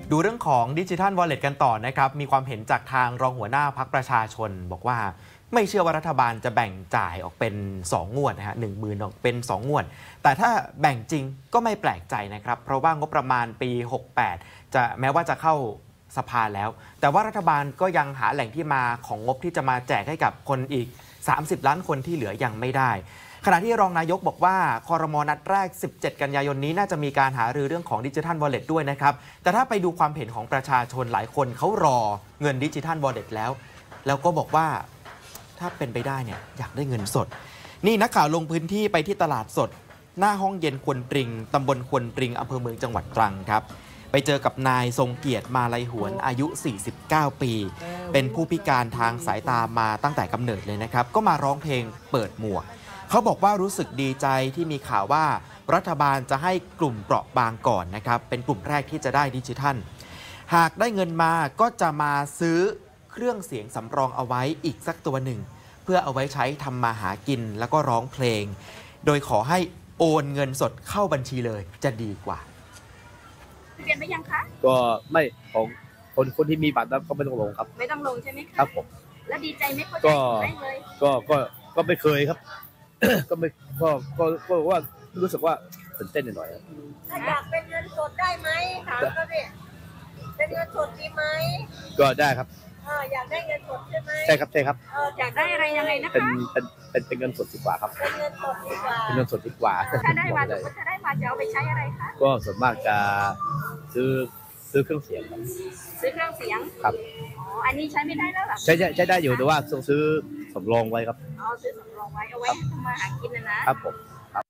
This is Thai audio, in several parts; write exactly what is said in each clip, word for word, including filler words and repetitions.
ดูเรื่องของดิจิทัลวอลเล็ตกันต่อนะครับมีความเห็นจากทางรองหัวหน้าพรรคประชาชนบอกว่าไม่เชื่อว่ารัฐบาลจะแบ่งจ่ายออกเป็นสองงวดนะฮะหนึ่งหมื่นออกเป็นสองงวดแต่ถ้าแบ่งจริงก็ไม่แปลกใจนะครับเพราะว่างบประมาณปีหกสิบแปดจะแม้ว่าจะเข้าสภาแล้ว แต่ว่ารัฐบาลก็ยังหาแหล่งที่มาของงบที่จะมาแจกให้กับคนอีกสามสิบล้านคนที่เหลือยังไม่ได้ขณะที่รองนายกบอกว่าครม.นัดแรกสิบเจ็ดกันยายนนี้น่าจะมีการหารือเรื่องของดิจิทัลวอลเล็ตด้วยนะครับแต่ถ้าไปดูความเห็นของประชาชนหลายคนเขารอเงินดิจิทัลวอลเล็ตแล้วแล้วก็บอกว่าถ้าเป็นไปได้เนี่ยอยากได้เงินสดนี่นักข่าวลงพื้นที่ไปที่ตลาดสดหน้าห้องเย็นควนปริงตำบลควนปริงอำเภอเมืองจังหวัดตรังครับไปเจอกับนายทรงเกียรติมาลัยหวนอายุสี่สิบเก้าปีเป็นผู้พิการทางสายตามาตั้งแต่กำเนิดเลยนะครับก็มาร้องเพลงเปิดหมวกเขาบอกว่ารู้สึกดีใจที่มีข่าวว่ารัฐบาลจะให้กลุ่มเปราะบางก่อนนะครับเป็นกลุ่มแรกที่จะได้ดิจิทัลหากได้เงินมาก็จะมาซื้อเครื่องเสียงสำรองเอาไว้อีกสักตัวหนึ่งเพื่อเอาไว้ใช้ทำมาหากินแล้วก็ร้องเพลงโดยขอให้โอนเงินสดเข้าบัญชีเลยจะดีกว่าเรียนไหมยังคะก็ไม่ของคนคนที่มีบัตรแล้วก็ไม่ต้องลงครับไม่ต้องลงใช่ไหมคะครับผมแล้วดีใจไหมเขาได้ได้เลยก็ก็ก็ไม่เคยครับ ก็ไม่ก็ก็ก็ว่ารู้สึกว่าตื่นเต้นหน่อยถ้าอยากเป็นเงินสดได้ไหมถามเขาดิเป็นเงินสดดีไหมก็ได้ครับเอออยากได้เงินสดใช่ไหมใช่ครับใช่ครับเอออยากได้อะไรยังไงนะคะเป็นเป็นเป็นเป็นเงินสดดีกว่าครับเป็นเงินสดดีกว่าเป็นเงินสดดีกว่าถ้าได้มาถ้าได้มาจะเอาไปใช้อะไรคะก็ส่วนมากจะซื้อซื้อเครื่องเสียงครับซื้อเครื่องเสียงครับอ๋ออันนี้ใช้ไม่ได้แล้วหรอใช้ใช้ใช้ได้อยู่แต่ว่าต้องซื้อสำรองไว้ครับอ๋อซื้อสำรองไว้เอาไว้ทำมาหากินนะนะครับผมครับ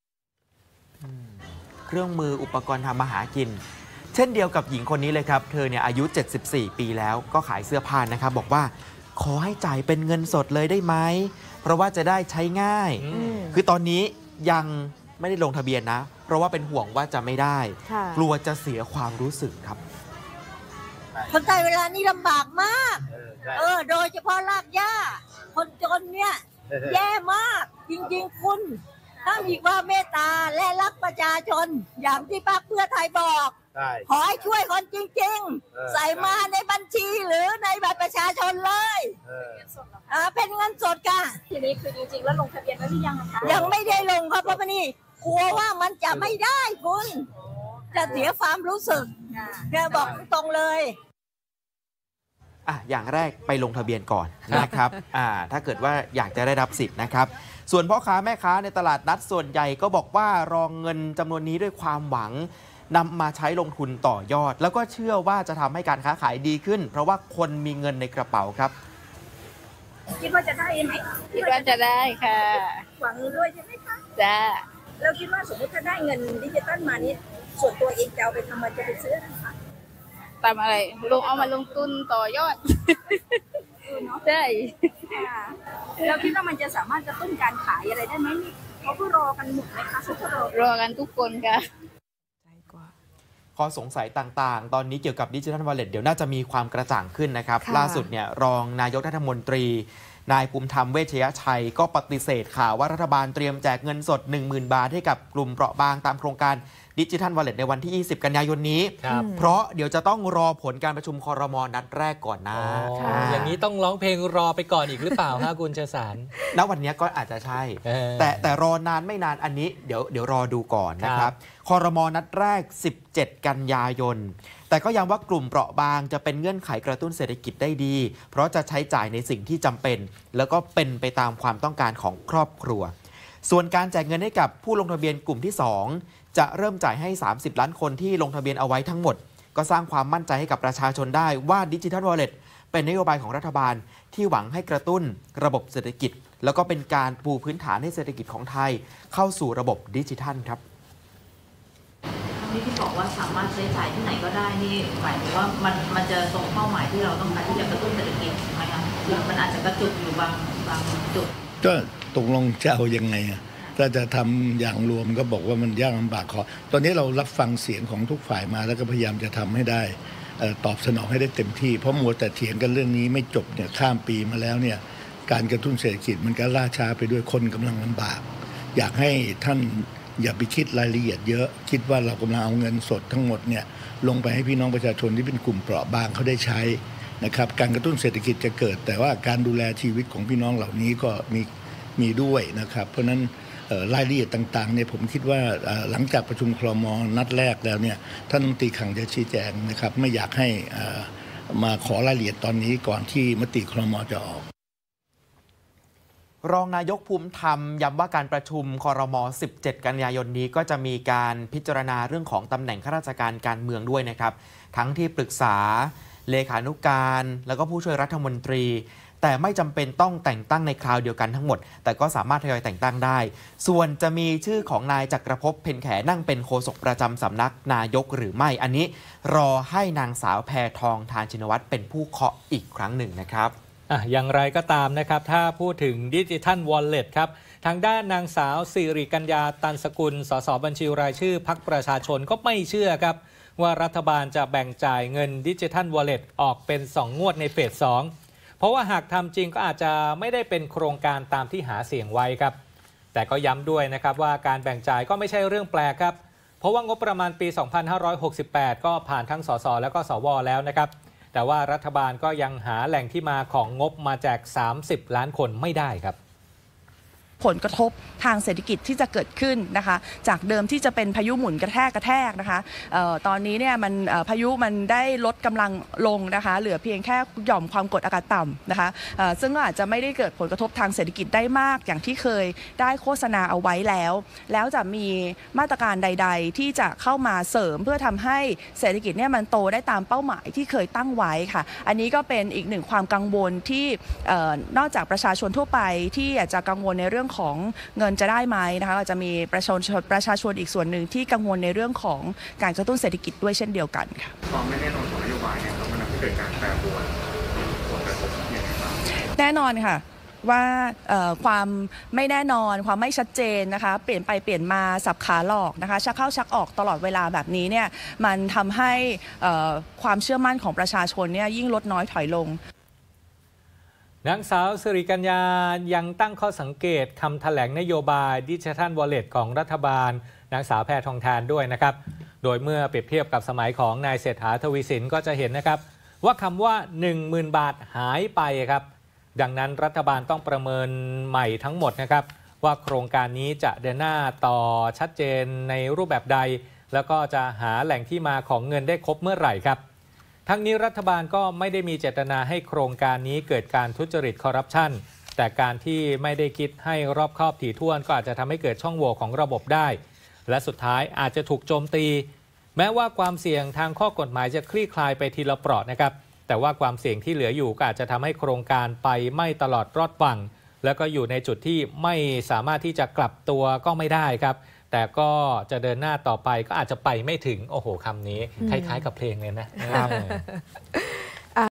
เครื่องมืออุปกรณ์ทำมาหากินเช่นเดียวกับหญิงคนนี้เลยครับเธอเนี่ยอายุเจ็ดสิบสี่ปีแล้วก็ขายเสื้อผ้านะครับบอกว่าขอให้จ่ายเป็นเงินสดเลยได้ไหมเพราะว่าจะได้ใช้ง่ายคือตอนนี้ยังไม่ได้ลงทะเบียนนะเพราะว่าเป็นห่วงว่าจะไม่ได้กลัวจะเสียความรู้สึกครับคนไทยเวลานี้ลำบากมากเออโดยเฉพาะรากหญ้าคนจนเนี่ยแย่มากจริงๆคุณถ้ามีความเมตตาและรักประชาชนอย่างที่พรรคเพื่อไทยบอกขอให้ช่วยคนจริงๆใส่มาในบัญชีหรือในบัตรประชาชนเลยอ่าเป็นเงินสดค่ะทีนี้คือจริงๆแล้วลงทะเบียนแล้วหรือยังคะยังไม่ได้ลงครับเพราะนี่กลัวว่ามันจะไม่ได้คุณจะเสียความรู้สึกแกบอกตรงเลยอ่ะอย่างแรกไปลงทะเบียนก่อนนะครับอ่าถ้าเกิดว่าอยากจะได้รับสิทธิ์นะครับส่วนพ่อค้าแม่ค้าในตลาดนัดส่วนใหญ่ก็บอกว่ารองเงินจำนวนนี้ด้วยความหวังนำมาใช้ลงทุนต่อยอดแล้วก็เชื่อว่าจะทำให้การค้าขายดีขึ้นเพราะว่าคนมีเงินในกระเป๋าครับคิดว่าจะได้ไหมคิดว่าจะได้ค่ะหวังด้วยใช่ไหมคะจ้าเราคิดว่าสมมติถ้าได้เงินดิจิตอลมานี้ส่วนตัวเองจะเอาไปทำอะไรจะไปซื้อนะคะทำอะไรลงเอามาลงทุนต่อยอดใช่เราคิดว่ามันจะสามารถกระตุ้นการขายอะไรได้ไหมเขาก็รอกันหมดไหมคะเขาก็รอรอกันทุกคนค่ะข้อสงสัยต่างๆตอนนี้เกี่ยวกับดิจิทัลวอลเล็ตเดี๋ยวน่าจะมีความกระจ่างขึ้นนะครับล่าสุดเนี่ยรองนายกรัฐมนตรีนายภูมิธรรมเวชยชัยก็ปฏิเสธข่าวว่ารัฐบาลเตรียมแจกเงินสด หนึ่งหมื่น บาทให้กับกลุ่มเปราะบางตามโครงการดิจิทัลวอลเล็ตในวันที่ยี่สิบกันยายนนี้เพราะเดี๋ยวจะต้องรอผลการประชุมครม.นัดแรกก่อนนะอ, อย่างนี้ต้องร้องเพลงรอไปก่อนอีกหรือเปล่าคะคุณเชษฐานณวันนี้ก็อาจจะใช่แต่แต่รอนานไม่นานอันนี้เดี๋ยวเดี๋ยวรอดูก่อนนะครับครม.นัดแรกสิบเจ็ดกันยายนแต่ก็ย้ำว่ากลุ่มเปราะบางจะเป็นเงื่อนไขกระตุ้นเศรษฐกิจได้ดีเพราะจะใช้จ่ายในสิ่งที่จำเป็นแล้วก็เป็นไปตามความต้องการของครอบครัวส่วนการแจกเงินให้กับผู้ลงทะเบียนกลุ่มที่สองจะเริ่มจ่ายให้สามสิบล้านคนที่ลงทะเบียนเอาไว้ทั้งหมดก็สร้างความมั่นใจให้กับประชาชนได้ว่าดิจิทัลวอลเล็ตเป็นนโยบายของรัฐบาลที่หวังให้กระตุ้นระบบเศรษฐกิจแล้วก็เป็นการปูพื้นฐานให้เศรษฐกิจของไทยเข้าสู่ระบบดิจิทัลครับนี่ที่บอกว่าสามารถใช้จ่ายที่ไหนก็ได้นี่หมายถึงว่ามันมันจะตรงเป้าหมายที่เราต้องการที่จะกระตุ้นเศรษฐกิจไหมคะหรือมันอาจจะกระจุกอยู่บางบางจุดก็ตกลงจะเอายังไงอะถ้าจะทำอย่างรวมก็บอกว่ามันยากลำบากขอตอนนี้เรารับฟังเสียงของทุกฝ่ายมาแล้วก็พยายามจะทำให้ได้ตอบสนองให้ได้เต็มที่เพราะมัวแต่เถียงกันเรื่องนี้ไม่จบเนี่ยข้ามปีมาแล้วเนี่ยการกระตุ้นเศรษฐกิจมันก็ล่าช้าไปด้วยคนกำลังลำบากอยากให้ท่านอย่าไปคิดรายละเอียดเยอะคิดว่าเรากำลังเอาเงินสดทั้งหมดเนี่ยลงไปให้พี่น้องประชาชนที่เป็นกลุ่มเปราะบางเขาได้ใช้นะครับการกระตุ้นเศรษฐกิจจะเกิดแต่ว่าการดูแลชีวิตของพี่น้องเหล่านี้ก็มีมีด้วยนะครับเพราะฉะนั้นรายละเอียดต่างๆเนี่ยผมคิดว่าหลังจากประชุมครม.นัดแรกแล้วเนี่ยท่านรัฐมนตรีคลังจะชี้แจงนะครับไม่อยากให้มาขอรายละเอียดตอนนี้ก่อนที่มติครม.จะออกรองนายกภูมิธรรมย้ำว่าการประชุมครม. สิบเจ็ด กันยายนนี้ก็จะมีการพิจารณาเรื่องของตำแหน่งข้าราชการการเมืองด้วยนะครับทั้งที่ปรึกษาเลขานุการแล้วก็ผู้ช่วยรัฐมนตรีแต่ไม่จำเป็นต้องแต่งตั้งในคราวเดียวกันทั้งหมดแต่ก็สามารถทยอยแต่งตั้งได้ส่วนจะมีชื่อของนายจักรภพ เพ็ญแขนั่งเป็นโฆษกประจำสำนักนายกหรือไม่อันนี้รอให้นางสาวแพทองธารชินวัตรเป็นผู้เคาะอีกครั้งหนึ่งนะครับอ่ะอย่างไรก็ตามนะครับถ้าพูดถึงดิจิทัลวอลเล็ตครับทางด้านนางสาวสิริกัญญาตันสกุลสสบัญชีรายชื่อพรรคประชาชนก็ไม่เชื่อครับว่ารัฐบาลจะแบ่งจ่ายเงินดิจิทัลวอลเล็ตออกเป็นสองงวดในเฟสสองเพราะว่าหากทำจริงก็อาจจะไม่ได้เป็นโครงการตามที่หาเสียงไว้ครับแต่ก็ย้ำด้วยนะครับว่าการแบ่งจ่ายก็ไม่ใช่เรื่องแปลกครับเพราะว่างบประมาณปี สองพันห้าร้อยหกสิบแปด ก็ผ่านทั้งสสแล้วก็สวแล้วนะครับแต่ว่ารัฐบาลก็ยังหาแหล่งที่มาของงบมาแจกสามสิบล้านคนไม่ได้ครับผลกระทบทางเศรษฐกิจที่จะเกิดขึ้นนะคะจากเดิมที่จะเป็นพายุหมุนกระแทกกระแทกนะคะออตอนนี้เนี่ยมันพายุมันได้ลดกำลังลงนะคะเหลือเพียงแค่หย่อมความกดอากาศต่ำนะคะซึ่งอาจจะไม่ได้เกิดผลกระทบทางเศรษฐกิจได้มากอย่างที่เคยได้โฆษณาเอาไว้แล้วแล้วจะมีมาตรการใดๆที่จะเข้ามาเสริมเพื่อทำให้เศรษฐกิจเนี่ยมันโตได้ตามเป้าหมายที่เคยตั้งไว้ค่ะอันนี้ก็เป็นอีกหนึ่งความกังวลที่นอกจากประชาชนทั่วไปที่อาจจะกังวลในเรื่องของเงินจะได้ไหมนะคะอาจจะมีประชาชนประชาชนอีกส่วนหนึ่งที่กังวลในเรื่องของการกระตุ้นเศรษฐกิจด้วยเช่นเดียวกันค่ะความไม่แน่นอนของนโยบายเนี่ยมันทำให้เกิดการแปรปรวนผลกระทบอย่างไรบ้างแน่นอนค่ะว่าความไม่แน่นอนความไม่ชัดเจนนะคะเปลี่ยนไปเปลี่ยนมาสับขาหลอกนะคะชักเข้าชักออกตลอดเวลาแบบนี้เนี่ยมันทำให้ความเชื่อมั่นของประชาชนเนี่ยยิ่งลดน้อยถอยลงนางสาวสิริกัญญายังตั้งข้อสังเกตคำแถลงนโยบายดิจิทัลวอลเล็ตของรัฐบาลนางสาวแพทองธารด้วยนะครับโดยเมื่อเปรียบเทียบกับสมัยของนายเศรษฐาทวีสินก็จะเห็นนะครับว่าคำว่า หนึ่งหมื่น บาทหายไปครับดังนั้นรัฐบาลต้องประเมินใหม่ทั้งหมดนะครับว่าโครงการนี้จะเดินหน้าต่อชัดเจนในรูปแบบใดแล้วก็จะหาแหล่งที่มาของเงินได้ครบเมื่อไหร่ครับทั้งนี้รัฐบาลก็ไม่ได้มีเจตนาให้โครงการนี้เกิดการทุจริตคอร์รัปชันแต่การที่ไม่ได้คิดให้รอบคอบถี่ถ้วนก็อาจจะทำให้เกิดช่องโหว่ของระบบได้และสุดท้ายอาจจะถูกโจมตีแม้ว่าความเสี่ยงทางข้อกฎหมายจะคลี่คลายไปทีละเปราะนะครับแต่ว่าความเสี่ยงที่เหลืออยู่ก็อาจจะทำให้โครงการไปไม่ตลอดรอดฝั่งแล้วก็อยู่ในจุดที่ไม่สามารถที่จะกลับตัวก็ไม่ได้ครับแต่ก็จะเดินหน้าต่อไปก็อาจจะไปไม่ถึงโอ้โหคำนี้คล้ายๆกับเพลงเลยนะ